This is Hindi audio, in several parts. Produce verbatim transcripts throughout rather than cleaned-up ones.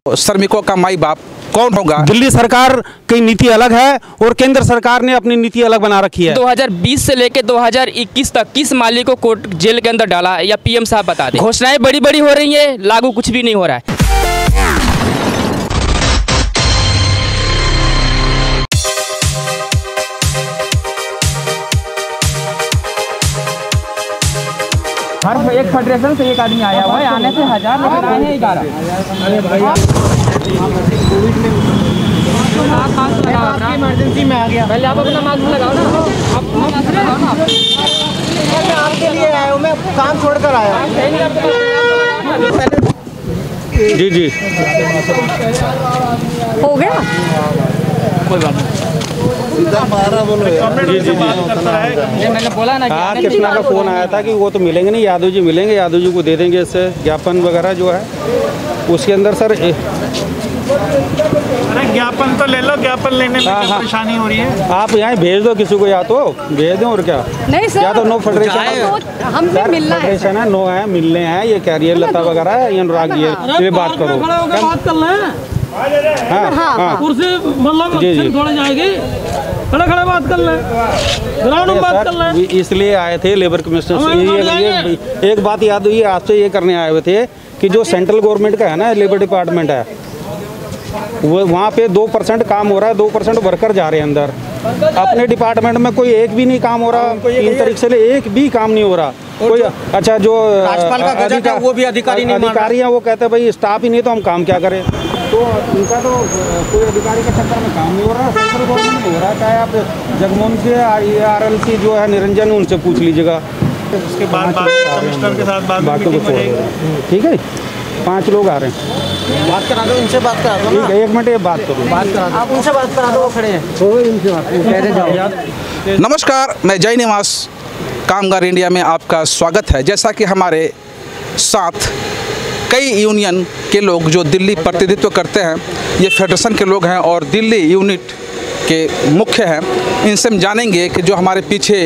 श्रमिकों का माई बाप कौन होगा? दिल्ली सरकार की नीति अलग है और केंद्र सरकार ने अपनी नीति अलग बना रखी है। दो हज़ार बीस से लेकर दो हज़ार इक्कीस तक किस माली को कोर्ट जेल के अंदर डाला या पीएम साहब बता दें। घोषणाएं बड़ी बड़ी हो रही हैं, लागू कुछ भी नहीं हो रहा है। हर एक फेडरेशन से एक आदमी आया हुआ है, आने से हजार लोग आए हैं ग्यारह। अरे भाई कोविड में आपकी इमरजेंसी में आ गया, पहले आप अपना मास्क लगाओ ना। आप मास्क लगाओ ना। मैं आपके लिए आया हूँ, मैं काम छोड़कर आया हूँ। जी जी हो गया, कोई बात नहीं। जी जी मैंने बोला ना हाँ, कृष्णा का फोन आया था कि वो तो मिलेंगे नहीं, यादव जी मिलेंगे, यादव जी को दे देंगे इससे ज्ञापन वगैरह जो है उसके अंदर। सर अरे ज्ञापन तो ले लो, ज्ञापन लेने में क्या परेशानी हो रही है? आप यहाँ भेज दो किसी को, या तो भेज दें और क्या। नहीं सर, या तो नो फेडरेशन हमसे मिलना है, फेडरेशन है, नो है, मिलने हैं, ये कह रही है लता वगैरह है, अनुराग जी ये बात करो। बात कर रहे हैं, हाँ हाँ कुर्सी मतलब थोड़ा जाएगी, खड़े खड़े बात कर ले, ग्राउंड में बात कर ले। इसलिए आए थे लेबर कमिश्नर से। ये, ये एक बात याद हुई, आपसे ये करने आए हुए थे कि जो सेंट्रल गवर्नमेंट का है ना लेबर डिपार्टमेंट है, वो वहाँ पे दो परसेंट काम हो रहा है, दो परसेंट वर्कर जा रहे हैं अंदर। अपने डिपार्टमेंट में कोई एक भी नहीं काम हो रहा, तीन तारीख से एक भी काम नहीं हो रहा कोई। अच्छा, जो राज्यपाल का गजट है वो भी अधिकारी नहीं, अधिकारी हैं वो कहते हैं भाई स्टाफ ही नहीं तो हम काम क्या करें। तो उनका तो कोई अधिकारी के चक्कर में काम नहीं हो रहा, सेंट्रल गवर्नमेंट हो रहा है। चाहे आप जगमोहन से आर एल सी जो है निरंजन, उनसे पूछ लीजिएगा। उसके बाद कमिश्नर के साथ बात बाकी को ठीक है, पाँच लोग आ रहे हैं, बात करा दो, इनसे बात करा दो। ठीक है, एक मिनट ये बात करो, बात करा दो, आप उनसे बात करा दो, वो खड़े हैं। नमस्कार, मैं जय निवास कामगार इंडिया में आपका स्वागत है। जैसा कि हमारे साथ कई यूनियन के लोग जो दिल्ली प्रतिनिधित्व करते हैं, ये फेडरेशन के लोग हैं और दिल्ली यूनिट के मुख्य हैं, इनसे हम जानेंगे कि जो हमारे पीछे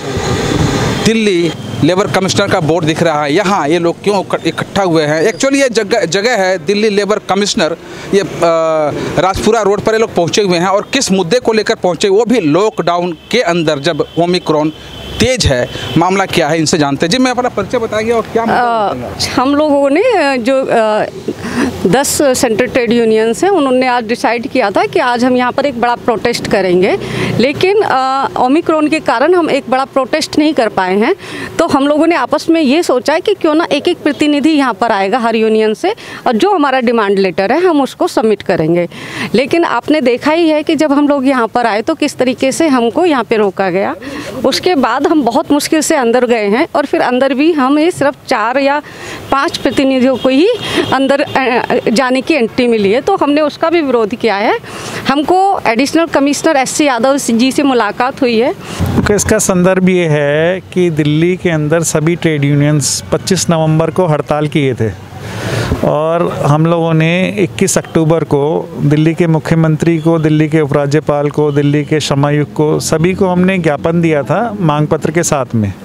दिल्ली लेबर कमिश्नर का बोर्ड दिख रहा है, यहाँ ये लोग क्यों इकट्ठा हुए हैं। एक्चुअली ये जगह जगह है दिल्ली लेबर कमिश्नर, ये राजपुरा रोड पर ये लोग पहुँचे हुए हैं और किस मुद्दे को लेकर पहुँचे, वो भी लॉकडाउन के अंदर जब ओमिक्रॉन तेज है। मामला क्या है, इनसे जानते हैं। जी, मैं अपना परिचय बताएंगे और क्या आ, हम लोगों ने जो आ, दस सेंट्रल ट्रेड यूनियंस हैं, उन्होंने आज डिसाइड किया था कि आज हम यहाँ पर एक बड़ा प्रोटेस्ट करेंगे, लेकिन ओमिक्रॉन के कारण हम एक बड़ा प्रोटेस्ट नहीं कर पाए हैं। तो हम लोगों ने आपस में ये सोचा है कि क्यों ना एक एक प्रतिनिधि यहाँ पर आएगा हर यूनियन से, और जो हमारा डिमांड लेटर है हम उसको सबमिट करेंगे। लेकिन आपने देखा ही है कि जब हम लोग यहाँ पर आए तो किस तरीके से हमको यहाँ पर रोका गया। उसके बाद हम बहुत मुश्किल से अंदर गए हैं और फिर अंदर भी हमें सिर्फ चार या पांच प्रतिनिधियों को ही अंदर जाने की एंट्री मिली है, तो हमने उसका भी विरोध किया है। हमको additional commissioner S C Yadav ji से मुलाकात हुई है। तो इसका संदर्भ ये है कि दिल्ली के अंदर सभी ट्रेड यूनियंस पच्चीस नवंबर को हड़ताल किए थे और हम लोगों ने इक्कीस अक्टूबर को दिल्ली के मुख्यमंत्री को, दिल्ली के उपराज्यपाल को, दिल्ली के श्रमायुक्त को, सभी को हमने ज्ञापन दिया था मांग पत्र के साथ में।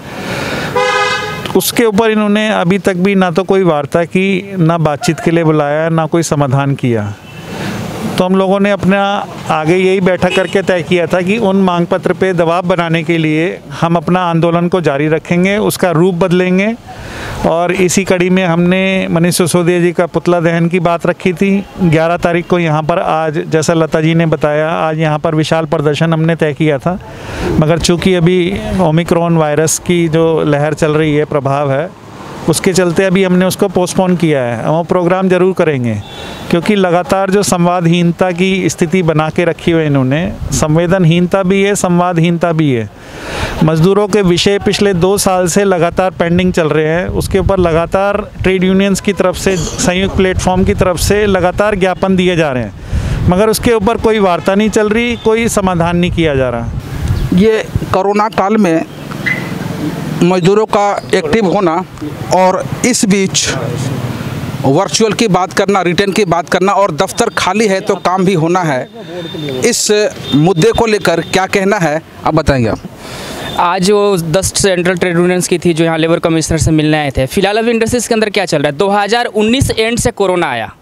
उसके ऊपर इन्होंने अभी तक भी ना तो कोई वार्ता की, ना बातचीत के लिए बुलाया, ना कोई समाधान किया। तो हम लोगों ने अपना आगे यही बैठक करके तय किया था कि उन मांग पत्र पे दबाव बनाने के लिए हम अपना आंदोलन को जारी रखेंगे, उसका रूप बदलेंगे। और इसी कड़ी में हमने मनीष सिसोदिया जी का पुतला दहन की बात रखी थी ग्यारह तारीख को यहाँ पर। आज जैसा लता जी ने बताया, आज यहाँ पर विशाल प्रदर्शन हमने तय किया था, मगर चूँकि अभी ओमिक्रॉन वायरस की जो लहर चल रही है, प्रभाव है, उसके चलते अभी हमने उसको पोस्टपोन किया है। हम वो प्रोग्राम ज़रूर करेंगे क्योंकि लगातार जो संवादहीनता की स्थिति बना के रखी हुई इन्होंने, संवेदनहीनता भी है, संवादहीनता भी है। मज़दूरों के विषय पिछले दो साल से लगातार पेंडिंग चल रहे हैं, उसके ऊपर लगातार ट्रेड यूनियंस की तरफ से, संयुक्त प्लेटफॉर्म की तरफ से लगातार ज्ञापन दिए जा रहे हैं, मगर उसके ऊपर कोई वार्ता नहीं चल रही, कोई समाधान नहीं किया जा रहा। ये कोरोना काल में मजदूरों का एक्टिव होना और इस बीच वर्चुअल की बात करना, रिटर्न की बात करना और दफ्तर खाली है तो काम भी होना है, इस मुद्दे को लेकर क्या कहना है आप बताएंगे आप? आज वो दस सेंट्रल ट्रेड यूनियंस की थी जो यहाँ लेबर कमिश्नर से मिलने आए थे। फिलहाल अभी इंडस्ट्रीज के अंदर क्या चल रहा है, दो हज़ार उन्नीस एंड से कोरोना आया,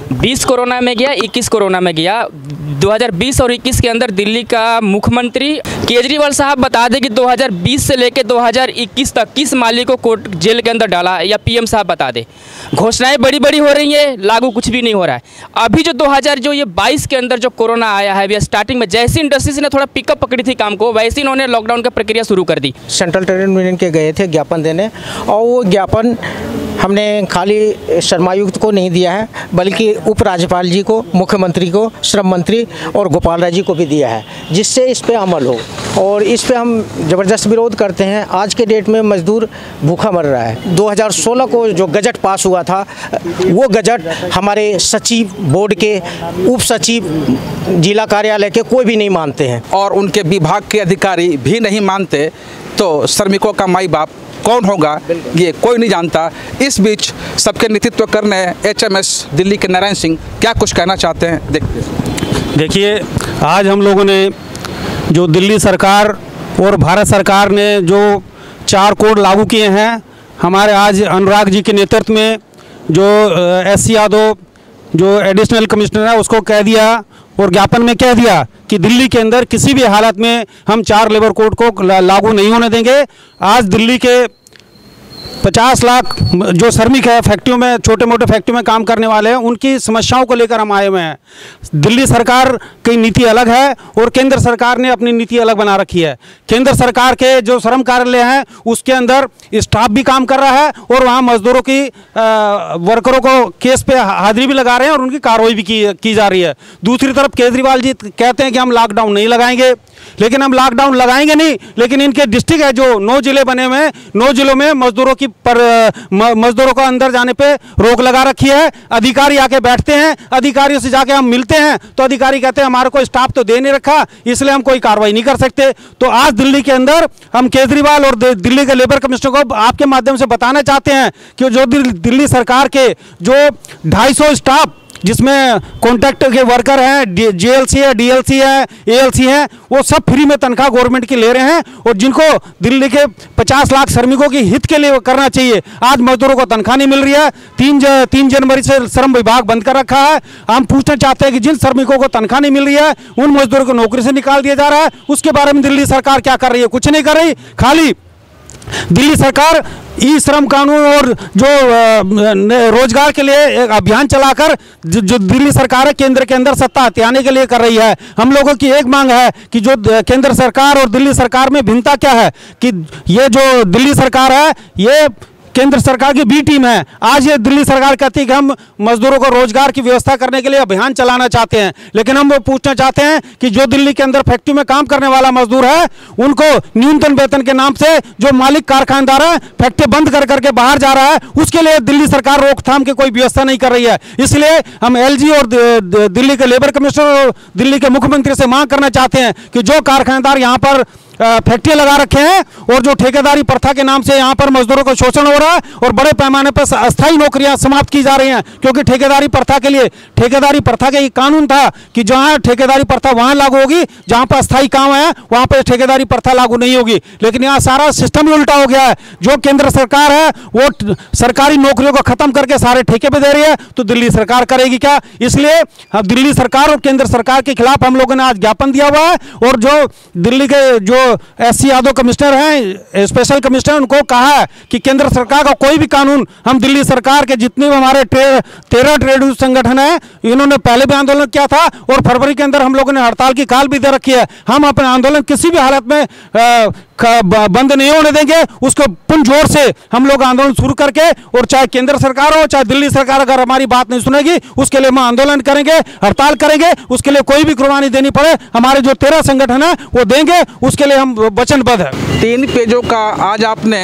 बीस कोरोना में गया, इक्कीस कोरोना में गया। दो हज़ार बीस और इक्कीस के अंदर दिल्ली का मुख्यमंत्री केजरीवाल साहब बता दें कि दो हज़ार बीस से लेकर दो हज़ार इक्कीस तक किस माली को कोर्ट जेल के अंदर डाला, या पीएम साहब बता दें। घोषणाएं बड़ी बड़ी हो रही हैं, लागू कुछ भी नहीं हो रहा है। अभी जो दो हज़ार जो ये बाईस के अंदर जो कोरोना आया है, अभी स्टार्टिंग में जैसी इंडस्ट्रीज ने थोड़ा पिकअप पकड़ी थी काम को, वैसे इन्होंने लॉकडाउन की प्रक्रिया शुरू कर दी। सेंट्रल ट्रेड यूनियन के गए थे ज्ञापन देने, और वो ज्ञापन हमने खाली शर्मायुक्त को नहीं दिया है, बल्कि उपराज्यपाल जी को, मुख्यमंत्री को, श्रम मंत्री और गोपाल राय जी को भी दिया है, जिससे इस पे अमल हो। और इस पे हम ज़बरदस्त विरोध करते हैं। आज के डेट में मजदूर भूखा मर रहा है। दो हज़ार सोलह को जो गजट पास हुआ था, वो गजट हमारे सचिव बोर्ड के, उप सचिव जिला कार्यालय के कोई भी नहीं मानते हैं, और उनके विभाग के अधिकारी भी नहीं मानते, तो श्रमिकों का माई बाप कौन होगा ये कोई नहीं जानता। इस बीच सबके नेतृत्व करने एचएमएस दिल्ली के नारायण सिंह क्या कुछ कहना चाहते हैं, देखते हैं। देखिए, आज हम लोगों ने जो दिल्ली सरकार और भारत सरकार ने जो चार कोड लागू किए हैं, हमारे आज अनुराग जी के नेतृत्व में जो एस सी यादव जो एडिशनल कमिश्नर है उसको कह दिया और ज्ञापन में कह दिया कि दिल्ली के अंदर किसी भी हालत में हम चार लेबर कोड को लागू नहीं होने देंगे। आज दिल्ली के पचास लाख जो श्रमिक है फैक्ट्रियों में, छोटे मोटे फैक्ट्री में काम करने वाले हैं, उनकी समस्याओं को लेकर हम आए हुए हैं। दिल्ली सरकार की नीति अलग है और केंद्र सरकार ने अपनी नीति अलग बना रखी है। केंद्र सरकार के जो श्रम कार्यालय हैं उसके अंदर स्टाफ भी काम कर रहा है और वहाँ मजदूरों की आ, वर्करों को केस पे हाजिरी भी लगा रहे हैं और उनकी कार्रवाई भी की, की जा रही है। दूसरी तरफ केजरीवाल जी कहते हैं कि हम लॉकडाउन नहीं लगाएंगे, लेकिन हम लॉकडाउन लगाएंगे नहीं, लेकिन इनके डिस्ट्रिक्ट है जो नौ जिले बने हुए हैं, नौ जिलों में मजदूरों की पर मजदूरों को अंदर जाने पे रोक लगा रखी है। अधिकारी आके बैठते हैं, अधिकारियों से जाके हम मिलते हैं तो अधिकारी कहते हैं हमारे को स्टाफ तो दे नहीं रखा, इसलिए हम कोई कार्रवाई नहीं कर सकते। तो आज दिल्ली के अंदर हम केजरीवाल और दिल्ली के लेबर कमिश्नर को आपके माध्यम से बताना चाहते हैं कि जो दिल्ली सरकार के जो ढाई सौ स्टाफ जिसमें कॉन्ट्रैक्ट के वर्कर हैं, जेएलसी है, डीएलसी है, एएलसी है, वो सब फ्री में तनख्वाह गवर्नमेंट की ले रहे हैं और जिनको दिल्ली के पचास लाख श्रमिकों की हित के लिए करना चाहिए, आज मजदूरों को तनख्वाह नहीं मिल रही है। तीन ज, तीन जनवरी से श्रम विभाग बंद कर रखा है। हम पूछना चाहते हैं कि जिन श्रमिकों को तनख्वाह नहीं मिल रही है उन मजदूरों को नौकरी से निकाल दिया जा रहा है, उसके बारे में दिल्ली सरकार क्या कर रही है? कुछ नहीं कर रही। खाली दिल्ली सरकार ई श्रम कानून और जो रोजगार के लिए एक अभियान चलाकर जो दिल्ली सरकार है केंद्र के अंदर सत्ता हथियाने के लिए कर रही है। हम लोगों की एक मांग है कि जो केंद्र सरकार और दिल्ली सरकार में भिन्नता क्या है कि ये जो दिल्ली सरकार है ये केंद्र सरकार की बी टीम है। आज ये दिल्ली सरकार कहती है कि हम मजदूरों को रोजगार की व्यवस्था करने के लिए अभियान चलाना चाहते हैं, लेकिन हम वो पूछना चाहते हैं कि जो दिल्ली के अंदर फैक्ट्री में काम करने वाला मजदूर है उनको न्यूनतम वेतन के नाम से जो मालिक कारखानदार है फैक्ट्री बंद कर करके बाहर जा रहा है, उसके लिए दिल्ली सरकार रोकथाम की कोई व्यवस्था नहीं कर रही है। इसलिए हम एलजी और दिल्ली के लेबर कमिश्नर और दिल्ली के मुख्यमंत्री से मांग करना चाहते हैं कि जो कारखानदार यहाँ पर फैक्ट्री लगा रखे हैं और जो ठेकेदारी प्रथा के नाम से यहाँ पर मजदूरों को शोषण हो रहा है और बड़े पैमाने पर अस्थायी नौकरियां समाप्त की जा रही हैं, क्योंकि ठेकेदारी प्रथा के लिए ठेकेदारी प्रथा का ये कानून था कि जहाँ ठेकेदारी प्रथा वहाँ लागू होगी, जहाँ पर अस्थायी काम है वहाँ पर ठेकेदारी प्रथा लागू नहीं होगी। लेकिन यहाँ सारा सिस्टम ही उल्टा हो गया है। जो केंद्र सरकार है वो सरकारी नौकरियों को खत्म करके सारे ठेके पे दे रही है, तो दिल्ली सरकार करेगी क्या? इसलिए हम दिल्ली सरकार और केंद्र सरकार के खिलाफ हम लोगों ने आज ज्ञापन दिया हुआ है और जो दिल्ली के जो एस सी यादव कमिश्नर हैं, स्पेशल कमिश्नर, उनको कहा है कि केंद्र सरकार का कोई भी कानून हम दिल्ली सरकार के जितने भी हमारे तेरह ट्रेड यूनियन संगठन हैं इन्होंने पहले भी आंदोलन किया था और फरवरी के अंदर हम लोगों ने हड़ताल की काल भी दे रखी है। हम अपने आंदोलन किसी भी हालत में आ, बंद नहीं होने देंगे। उसको पुन जोर से हम लोग आंदोलन शुरू करके, और चाहे केंद्र सरकार हो चाहे दिल्ली सरकार अगर हमारी बात नहीं सुनेगी उसके लिए हम आंदोलन करेंगे, हड़ताल करेंगे। उसके लिए कोई भी कुर्बानी देनी पड़े हमारे जो तेरह संगठन है वो देंगे, उसके लिए हम वचनबद्ध है। तीन पेजों का आज आपने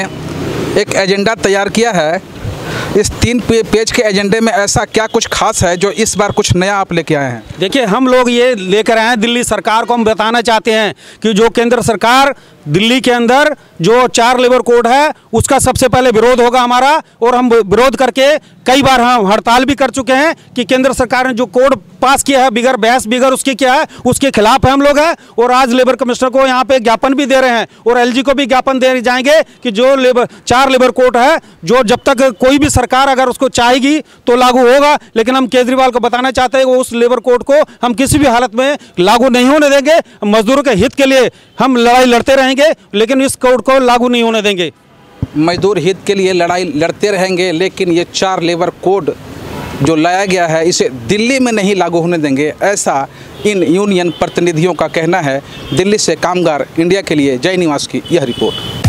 एक एजेंडा तैयार किया है। इस तीन पे, पेज के एजेंडे में ऐसा क्या कुछ खास है जो इस बार कुछ नया आप लेके आए हैं? देखिए, हम लोग ये लेकर आए हैं, दिल्ली सरकार को हम बताना चाहते हैं कि जो केंद्र सरकार दिल्ली के अंदर जो चार लेबर कोड है उसका सबसे पहले विरोध होगा हमारा, और हम विरोध करके कई बार हम हड़ताल भी कर चुके हैं कि केंद्र सरकार ने जो कोड पास किया है बिगर बहस बिगर उसकी क्या है उसके खिलाफ है हम लोग हैं। और आज लेबर कमिश्नर को यहाँ पे ज्ञापन भी दे रहे हैं और एलजी को भी ज्ञापन दे जाएंगे कि जो लेबर चार लेबर कोड है जो जब तक कोई कोई भी सरकार अगर उसको चाहेगी तो लागू होगा, लेकिन हम केजरीवाल को बताना चाहते हैं कि उस लेबर कोड को हम किसी भी हालत में लागू नहीं होने देंगे। मजदूरों के हित के लिए हम लड़ाई लड़ते रहेंगे, लेकिन इस कोड को लागू नहीं होने देंगे। मजदूर हित के लिए लड़ाई लड़ते रहेंगे, लेकिन ये चार लेबर कोड जो लाया गया है इसे दिल्ली में नहीं लागू होने देंगे, ऐसा इन यूनियन प्रतिनिधियों का कहना है। दिल्ली से कामगार इंडिया के लिए जय निवास की यह रिपोर्ट।